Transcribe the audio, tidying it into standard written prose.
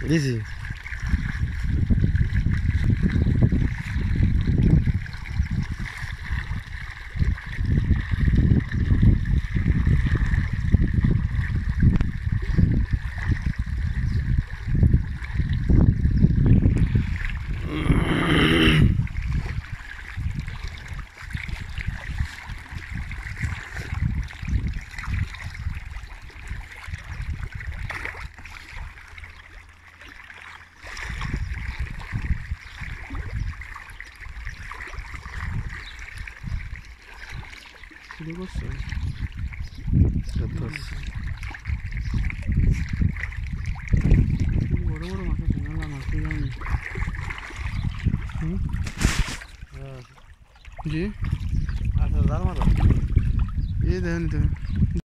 দিছি শুরু করছো বড় বড় মাছ আছে মেলা মাছ জানি জি আচ্ছা জাল মারো এই দেখেন তো